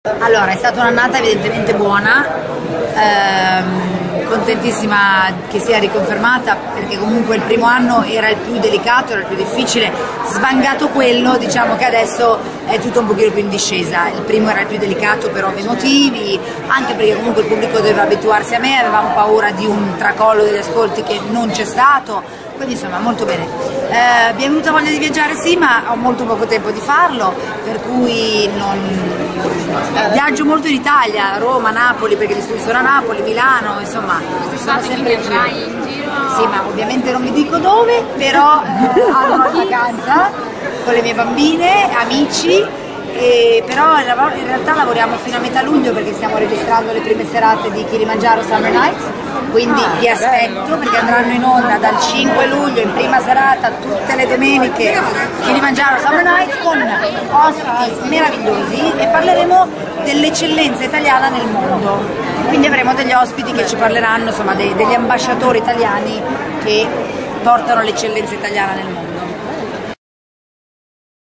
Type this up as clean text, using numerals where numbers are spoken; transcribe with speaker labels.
Speaker 1: Allora, è stata un'annata evidentemente buona, contentissima che sia riconfermata, perché comunque il primo anno era il più delicato, era il più difficile. Svangato quello, diciamo che adesso è tutto un pochino più in discesa. Il primo era il più delicato per ovvi motivi, anche perché comunque il pubblico doveva abituarsi a me, avevamo paura di un tracollo degli ascolti che non c'è stato, quindi insomma molto bene. Abbiamo avuto voglia di viaggiare, sì, ma ho molto poco tempo di farlo, per cui viaggio molto in Italia, Roma, Napoli, perché gli studi sono a Napoli, Milano, insomma sono sempre in giro. Sì, ma ovviamente non vi dico dove, però andrò in vacanza con le mie bambine, amici. Però in realtà lavoriamo fino a metà luglio, perché stiamo registrando le prime serate di Kilimangiaro Summer Nights, quindi vi aspetto, perché andranno in onda dal 5 luglio in prima serata tutte le domeniche Kilimangiaro Summer Nights con ospiti meravigliosi e parleremo dell'eccellenza italiana nel mondo, quindi avremo degli ospiti che ci parleranno, insomma degli ambasciatori italiani che portano l'eccellenza italiana nel mondo.